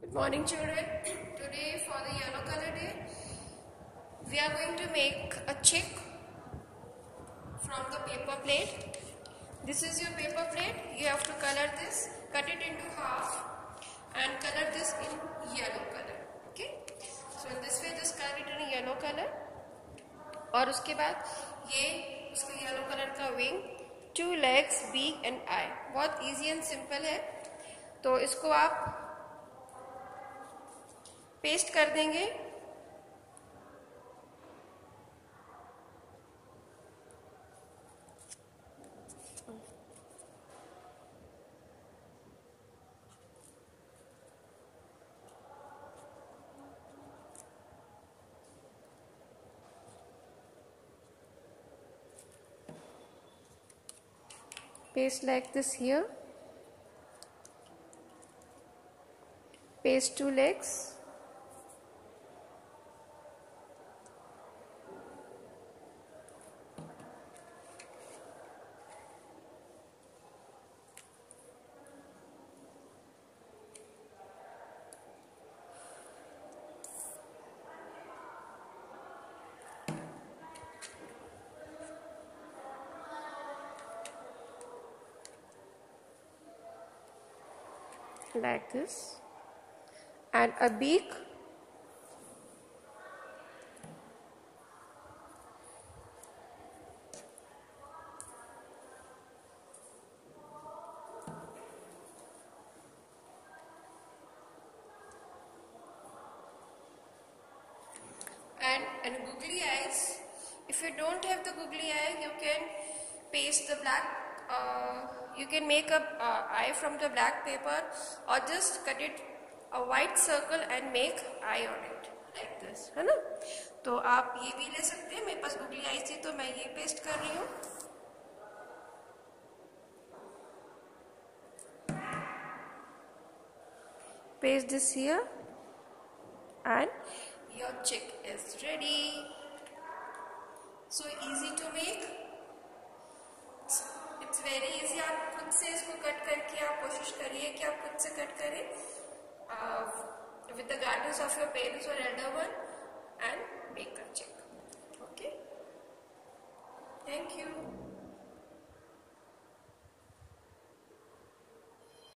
Morning children. Today for the yellow color day we are going to make a chick from the paper plate. This is your paper plate. You have to color this, cut it into half and color this in yellow color. Okay, so in this way just color it in a yellow color और उसके बाद ये उसका yellow colour का wing, 2 legs, beak and eye. बहुत easy and simple है. तो इसको आप पेस्ट कर देंगे. Paste like this here. Paste 2 legs. Like this, and a beak. And googly eyes. If you don't have the googly eye, you can paste the black. You can make a eye from the black paper or just cut it a white circle and make eye on it like this, है ना. तो आप ये भी ले सकते हैं. मेरे पास googly eyes थी तो मैं ये पेस्ट कर रही हूँ. Paste this here and your chick is ready. So easy to make. It's very easy. आप खुद से इसको कट करके आप कोशिश करिए कि आप खुद से कट करें with the guidance of your parents or elder one and make a chick. Okay. Thank you.